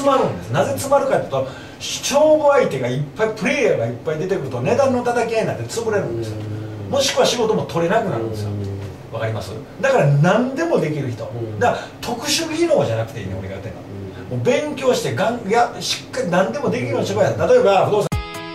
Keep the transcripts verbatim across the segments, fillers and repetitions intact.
詰まるんです。なぜ詰まるかというと、勝負相手がいっぱい、プレイヤーがいっぱい出てくると値段の叩き合いになって潰れるんですよ。もしくは仕事も取れなくなるんですよ。わかります？だから何でもできる人、だから特殊技能じゃなくていいね、俺がやってるのは。もう勉強してがんいやしっかり何でもできるようにしてこいや。例えば不動産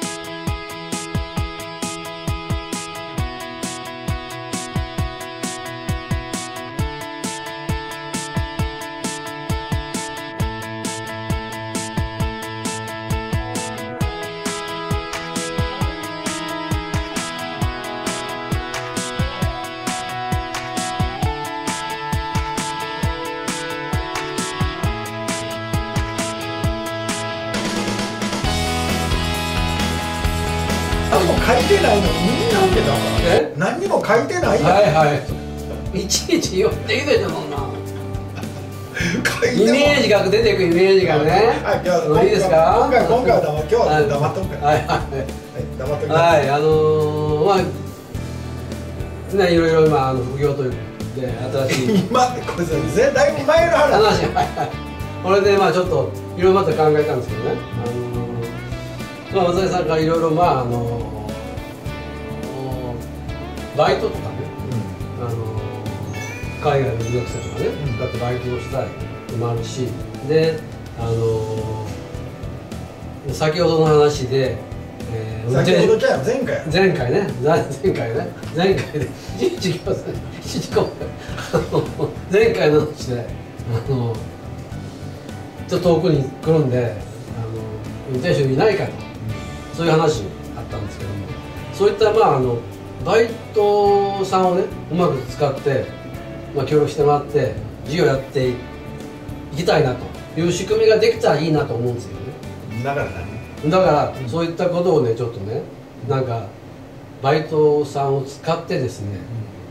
何も書いてないのにみんな受けたから何にも書いてないやん。 はいはいいちいち読んできてるもんな。イメージが出てくるイメージがね。 はい、じゃあいいですか。今回今回は黙今日は黙っとくから。 はいはい黙っとく。 はいあのー、まあねいろいろ今あの副業というで新しい今これ絶対だいぶ前の話。 話はいはいこれでまあちょっといろいろまた考えたんですけどね。あのーまあ、松井さんからいろいろまああのバイトとかね、うん、あの海外の留学生とかね、うん、だってバイトをしたいのもあるし、であの先ほどの話で、 えー、先ほどじゃあ前回前回ね前回ね前回で一時前回の話であのちょっと遠くに来るんであの運転手いないかと。そういう話あったんですけども、そういったまああのバイトさんをねうまく使って、まあ、協力してもらって事業やっていきたいなという仕組みができたらいいなと思うんですよね。だから何？だからそういったことをねちょっとねなんかバイトさんを使ってですね、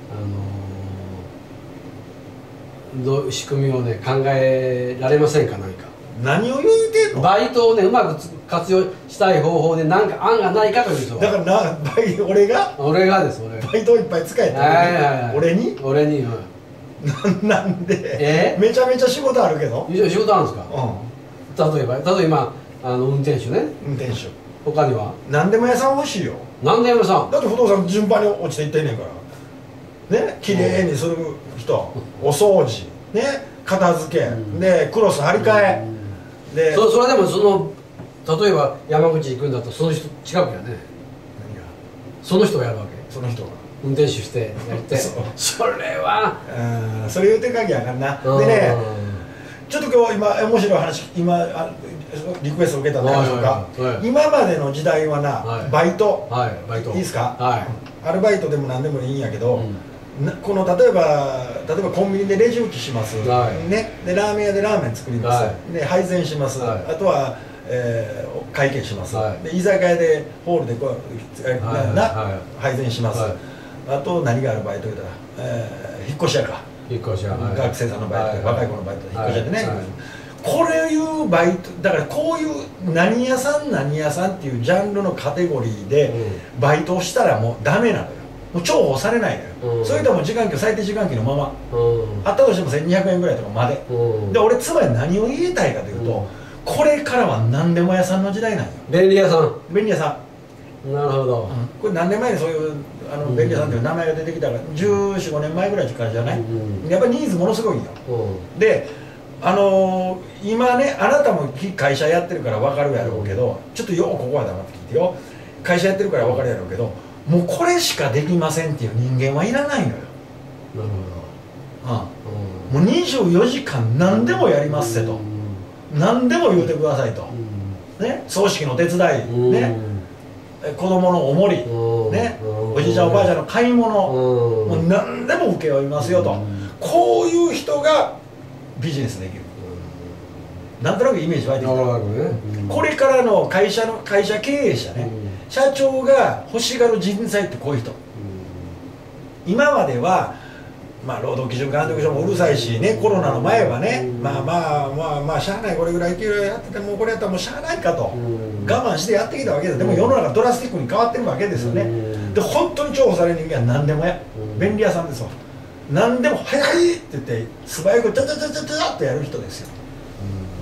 うん、あのどう仕組みをね考えられませんか？何か何を言うてんの？ バイトをねうまく活用したい方法で何か案がないかというと。 だからなバイ俺が俺がです俺バイトをいっぱい使えた俺に俺になんでめちゃめちゃ仕事あるけど。 仕事あるんですか？例えば例えばあの運転手ね。 運転手他には何でも屋さん欲しいよ。 何でも屋さんだって不動産順番に落ちていってんねんからね。綺麗にする人、お掃除ね、片付けでクロス張り替えで、 そそれでもその例えば山口行くんだとその人違うからね。何が？その人がやるわけ。 その人が運転手してやってそれはうんそれ言うてかぎやかんな。でねちょっと今日今面白い話今あリクエスト受けたんでしょうか。今までの時代はなバイトいいですか？アルバイトでも何でもいいんやけど、この例えば例えばコンビニでレジ打ちします、はい、ね、でラーメン屋でラーメン作ります、はい、で配膳します、はい、あとは、えー、会計します、はい、で居酒屋でホールでこう、はい、な、はい、配膳します、はい、あと何があるバイト言うたら、えー、引っ越し屋か引っ越し屋、はい、 学生さんのバイト、はい、若い子のバイト、引っ越し屋でね、 はいはい、 これいうバイトだからこういう何屋さん何屋さんっていうジャンルのカテゴリーでバイトをしたらもうダメなのよ。もう重宝されないのよ、うん、そういったもう時間給最低時間給のまま、うん、あったとしてもせんにひゃくえんぐらいとかまで、うん、で俺つまり何を言いたいかというと、うん、これからは何でも屋さんの時代なんよ。 便利屋さん便利屋さんなるほど、うん、 これ何年前にそういうあの便利屋さんっていう名前が出てきたからじゅうよん、ごねんまえぐらいからじゃない、うん、やっぱりニーズものすごいんよ、うん、であのー、今ねあなたも会社やってるから分かるやろうけど、ちょっとようここは黙って聞いてよ。会社やってるから分かるやろうけど、もうこれしかできませんっていう人間はいらないのよ。 なるほど、うん、もうにじゅうよじかん何でもやりますせと、うん、何でも言うてくださいと、うん、ね、葬式の手伝い、うん、ね、子供のおもり、うん、ね、うん、おじいちゃんおばあちゃんの買い物、うん、もう何でも請け負いますよと、うん、こういう人がビジネスできる、うん、なんとなくイメージ湧いてきた、ね、うん、これからの会社の会社経営者ね、うん、社長が欲しがる人材ってこういう人、うん、今までは、まあ、労働基準監督署もうるさいしね、コロナの前はね、うん、まあまあまあまあしゃあない、これぐらいいけるやっててもこれやったらもうしゃあないかと、うん、我慢してやってきたわけです。でも世の中ドラスティックに変わってるわけですよね、うん、で本当に重宝される人間は何でもや、うん、便利屋さんですわ。何でも「はいはい」って言って素早くチャチャチャチャチャってやる人ですよ。 うん、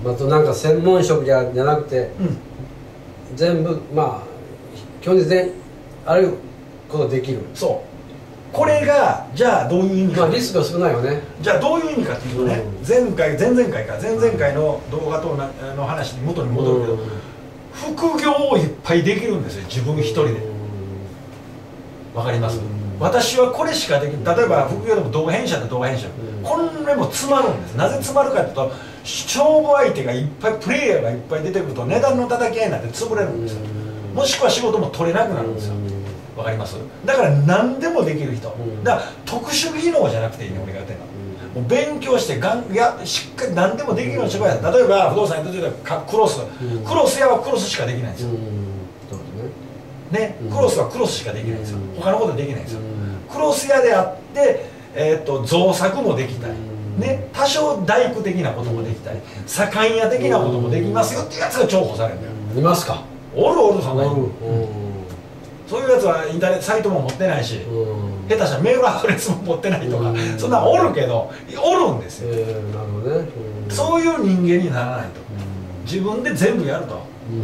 あとなんか専門職じゃなくて、 うん、 全部まあ基本的にあることできる。 そうこれがじゃあどういう意味か、 まあリスクが少ないよね。 じゃあどういう意味かっていうとね、うん、前回前々回か前々回の動画との話に元に戻るけど、うん、副業をいっぱいできるんですよ自分一人で。わかります、うん、私はこれしかできない。例えば副業でも動画編集だ動画編集、うん、これも詰まるんです。なぜ詰まるかというと勝負相手がいっぱいプレイヤーがいっぱい出てくると値段の叩き合いになって潰れるんですよ、うん、もしくは仕事も取れなくなるんですよ。わかります。だから何でもできる人、うん、だから特殊技能じゃなくていいね俺がやってるのは、うん、もう勉強してがんいやしっかり何でもできるようにしてください。例えば不動産に例えばクロス、うん、クロス屋はクロスしかできないんですよ、うんね、クロスはクロスしかできないんですよ、うん、他のことはできないんですよ、うん、クロス屋であって、えー、と造作もできたり、うんね、多少大工的なこともできたり左官屋的なこともできますよっていうやつが重宝されるんだよ、 うん、いますか。 おるおるそんなに、うん、そういうやつはインターネットサイトも持ってないし、うん、下手したらメールアドレスも持ってないとか、うん、そんなおるけどおるんですよ、えー、なるほどね、うん、そういう人間にならないと、うん、自分で全部やると、うん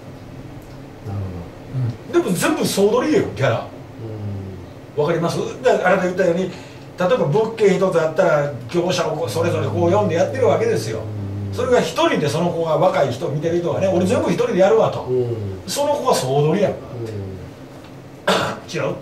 でも全部総取りよギャラ。わかります。だからあなた言ったように例えば物件一つあったら業者をそれぞれこう読んでやってるわけですよ。それが一人でその子が若い人見てる人がね俺全部一人でやるわと、その子が総取りやんか。違う。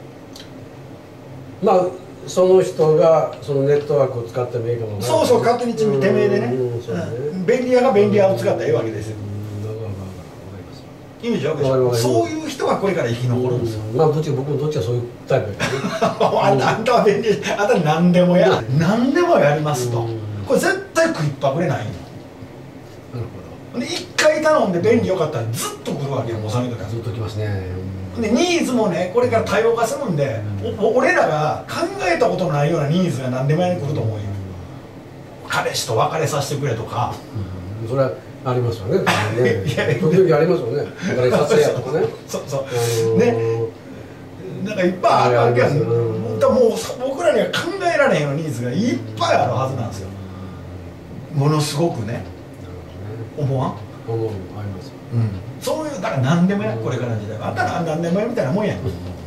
まあその人がそのネットワークを使ってもいいかもね。 そうそう勝手にてめえでね便利屋が便利屋を使ったらええわけですよ。意味じゃん。そういう人がこれから生き残るんですよ。 まあどっちか僕もどっちかそういうタイプやけどね。 あんたは便利、あんた何でもや何でもやりますと。これ絶対食いっぱぐれないの。なるほど。で一回頼んで便利よかったらずっと来るわけよ。もうその人がずっと来ますね。 でニーズもねこれから多様化するんで、俺らが考えたことのないようなニーズが何でもやに来ると思うよ。彼氏と別れさせてくれとか。 それはありますよね。時々ありますよね。だから撮影やとかね。 そうそう。ね。なんかいっぱいあるわけやん。もう僕らには考えられへんようなニーズがいっぱいあるはずなんですよ。ものすごくね。思わん？ 思うあります。 うん。そういうだから何でもやこれからの時代はあんたら何でもやみたいなもんやん。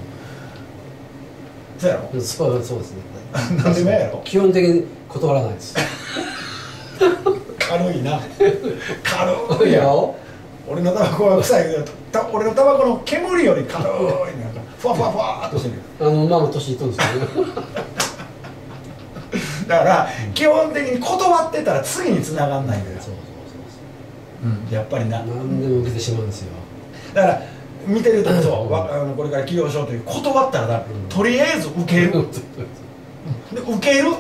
そうやろ。 そうそうですね。 何でもややろ。 基本的に断らないです。 軽いな軽いよ。俺のタバコは臭いけど俺のタバコの煙より軽いなんかふわふわふわっとしてる。 あのまあ年いっとるんですけどね。 だから基本的に断ってたら次に繋がんないんだよ。そうそうそうそう。やっぱりな何でも受けてしまうんですよ。 だから見てるとそうあのこれから起業しようという断ったらだとりあえず受ける。で受ける、うん、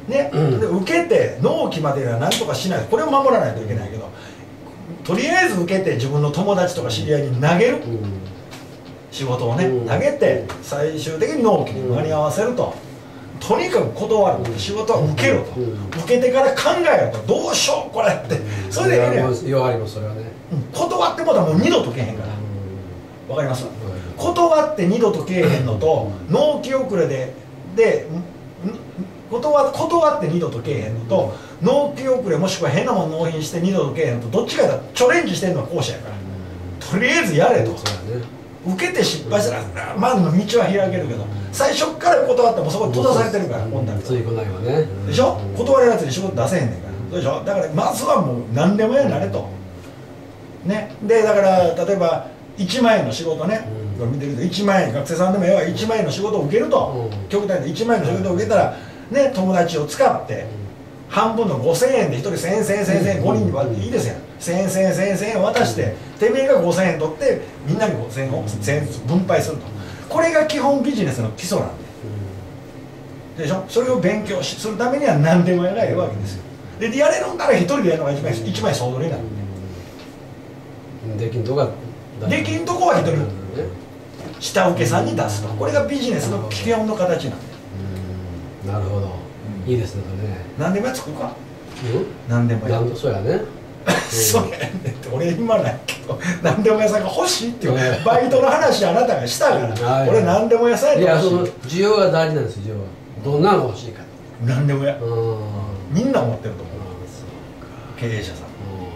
ね、うん、で受けて納期までは何とかしないこれを守らないといけないけどとりあえず受けて自分の友達とか知り合いに投げる、うん、仕事をね、うん、投げて最終的に納期に間に合わせると、うん、とにかく断る、うん、仕事は受けろと、うん、受けてから考えろとどうしようこれって、うん、それでええねん。 弱りますそれはね、 うん、断ってもたらもう二度とけへんから、うん、わかります、うん、断って二度とけえへんのと、うん、納期遅れでで断, 断って二度とけえへんのと、うん、納期遅れもしくは変なもん納品して二度とけえへんのとどっちかだチャレンジしてるのは後者やから、うん、とりあえずやれと、うん、受けて失敗したら、うん、まあ道は開けるけど、うん、最初から断ってもそこ閉ざされてるから今度はついこないわね、 でしょ、うん、断れるやつに仕事出せへんねんから、うん、そうでしょ。だからまずはもう何でもやなれと、ね、でだから例えばいちまんえんの仕事ね、うん、見てるといちまんえん学生さんでもええわいちまんえんの仕事を受けると、うん、極端にいちまんえんの仕事を受けたらね、友達を使って半分のごせんえんでひとりせんえんせんえんせんえんせんえんごにんで割っていいですよ。せんえんせんえんせんえんせんえん渡しててめえがごせんえん取ってみんなにごせんえんをせんえんずつ分配すると、これが基本ビジネスの基礎なんででしょ。それを勉強するためには何でもやられるわけですよ。でやれるんなら一人でやるのが一番一番総取りなんで、できんとこはできんとこは一人下請けさんに出すと、これがビジネスの基本の形なんで。 なるほど、うん、いいですね。 何でもや作るか、 うん、 何でもやそうやねそうやねって俺今ないけど何でも屋さんが欲しいっていうバイトの話あなたがしたから俺何でも屋さんやと欲しい。 いやその需要が大事なんですよ。需要はどんなの欲しいか。 何でもやみんな思ってると思う経営者さん。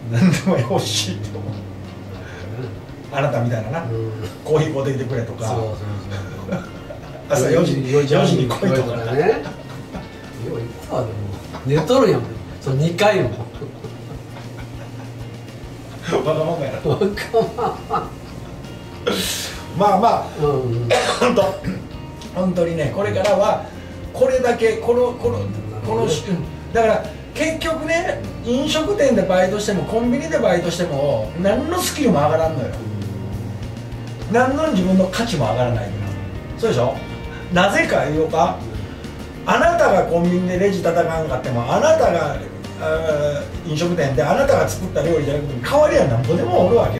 何でも欲しいと思うあなたみたいなな、うん、コーヒー買うてきてくれとか、そうそうそう朝よじよじに来いとかね。よう言ったわ。でも寝とるやんそのにかいもわがままやな。わがまままあまあ、うんうん、本当本当にね、これからはこれだけこのこのこのだから結局ね、飲食店でバイトしてもコンビニでバイトしても何のスキルも上がらんのよ。何の自分の価値も上がらないから。そうでしょ。なぜか言おうか、あなたがコンビニでレジ叩かんかっても、あなたが飲食店であなたが作った料理じゃなくて代わりはなんぼでもおるわけよ。